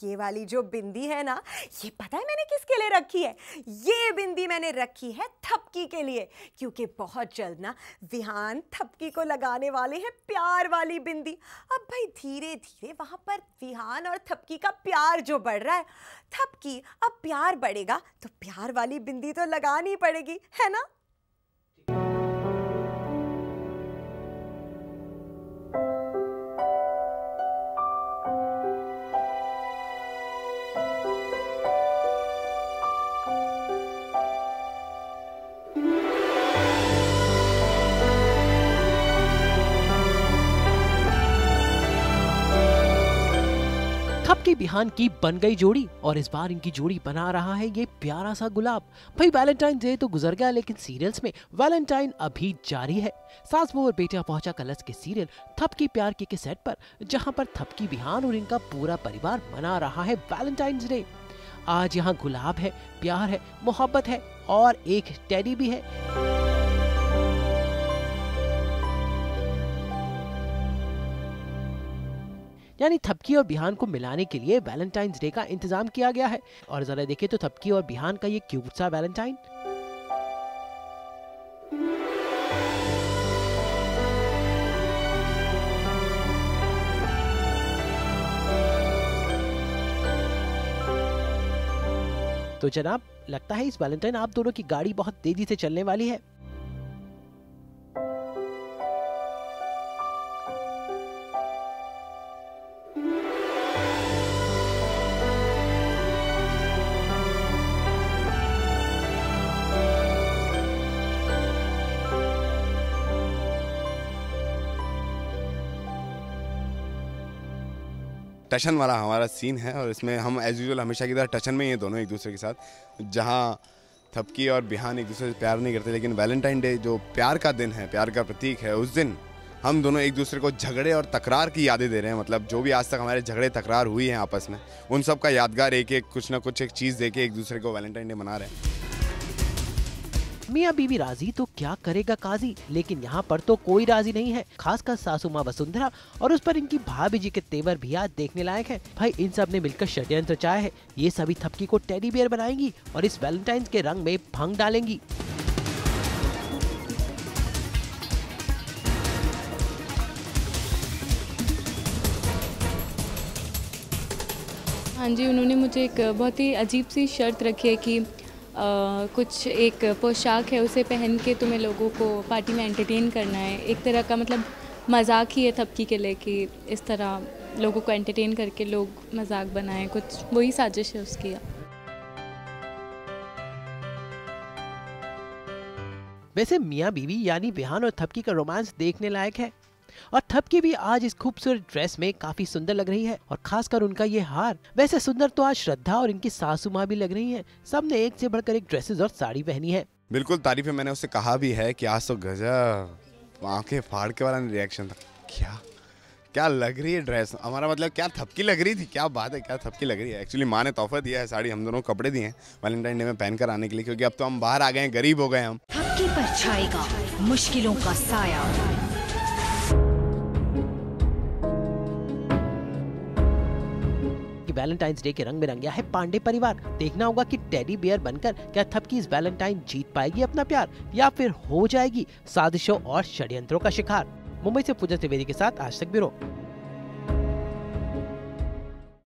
ये वाली जो बिंदी है ना, ये पता है मैंने किसके लिए रखी है? ये बिंदी मैंने रखी है थपकी के लिए, क्योंकि बहुत जल्द ना विहान थपकी को लगाने वाले हैं प्यार वाली बिंदी। अब भाई धीरे धीरे वहां पर विहान और थपकी का प्यार जो बढ़ रहा है, थपकी अब प्यार बढ़ेगा तो प्यार वाली बिंदी तो लगानी पड़ेगी, है ना? थपकी बिहान की बन गई जोड़ी और इस बार इनकी जोड़ी बना रहा है ये प्यारा सा गुलाब। भाई वैलेंटाइन डे तो गुजर गया, लेकिन सीरियल्स में वैलेंटाइन अभी जारी है। सास बहू और बेटा पहुंचा कलर्स के सीरियल थपकी प्यार के सेट पर, जहां पर थपकी बिहान और इनका पूरा परिवार मना रहा है वैलेंटाइंस डे। आज यहाँ गुलाब है, प्यार है, मोहब्बत है और एक टेडी भी है। यानी थपकी और बिहान को मिलाने के लिए वैलेंटाइंस डे का इंतजाम किया गया है। और जरा देखें तो थपकी और बिहान का ये क्यूट सा वैलेंटाइन। तो जनाब, लगता है इस वैलेंटाइन आप दोनों की गाड़ी बहुत तेजी से चलने वाली है। टशन वाला हमारा सीन है और इसमें हम एज यूजुअल हमेशा की तरह टशन में ही हैं दोनों एक दूसरे के साथ। जहां थपकी और बिहान एक दूसरे से प्यार नहीं करते, लेकिन वैलेंटाइन डे जो प्यार का दिन है, प्यार का प्रतीक है, उस दिन हम दोनों एक दूसरे को झगड़े और तकरार की यादें दे रहे हैं। मतलब जो भी आज तक हमारे झगड़े तकरार हुई हैं आपस में, उन सब का यादगार एक एक कुछ ना कुछ एक चीज़ दे के एक दूसरे को वैलेंटाइन डे मना रहे हैं। मियाँ बीवी राजी तो क्या करेगा काजी, लेकिन यहाँ पर तो कोई राजी नहीं है, खासकर सासू माँ वसुंधरा और उस पर इनकी भाभी जी के तेवर भी आज देखने लायक है। भाई इन सब ने मिलकर षड्यंत्र रचाया है। ये सभी थपकी को टेडी बियर बनाएंगी और इस वैलेंटाइन के रंग में भंग डालेंगी। हाँ जी, उन्होंने मुझे एक बहुत ही अजीब सी शर्त रखी है कि कुछ एक पोशाक है, उसे पहन के तुम्हें लोगों को पार्टी में एंटरटेन करना है। एक तरह का मतलब मजाक ही है थपकी के लिए कि इस तरह लोगों को एंटरटेन करके लोग मजाक बनाएं, कुछ वही साजिश है उसकी। वैसे मियाँ बीवी यानी बिहान और थपकी का रोमांस देखने लायक है और थपकी भी आज इस खूबसूरत ड्रेस में काफी सुंदर लग रही है और खासकर उनका ये हार। वैसे सुंदर तो आज श्रद्धा और इनकी सासू माँ भी लग रही हैं। सबने एक से बढ़कर एक ड्रेसेस और साड़ी पहनी है। बिल्कुल तारीफें मैंने उससे कहा भी है कि आज तो गजब, आंखें फाड़ के वाला रिएक्शन था। क्या क्या लग रही है ड्रेस, हमारा मतलब क्या थपकी लग रही थी, क्या बात है, क्या थपकी लग रही है। एक्चुअली माँ ने तोहफा दिया है साड़ी, हम दोनों कपड़े दिए हैं वैलेंटाइन डे में पहन कर आने के लिए, क्योंकि अब तो हम बाहर आ गए हैं, गरीब हो गए हम। थपकी पर छाएगा मुश्किलों का साया। वैलेंटाइंस डे के रंग में रंग गया है पांडे परिवार। देखना होगा कि टेडी बियर बनकर क्या थपकी इस वैलेंटाइन जीत पाएगी अपना प्यार या फिर हो जाएगी साजिशों और षड्यंत्रों का शिकार। मुंबई से पूजा त्रिवेदी के साथ आज तक ब्यूरो।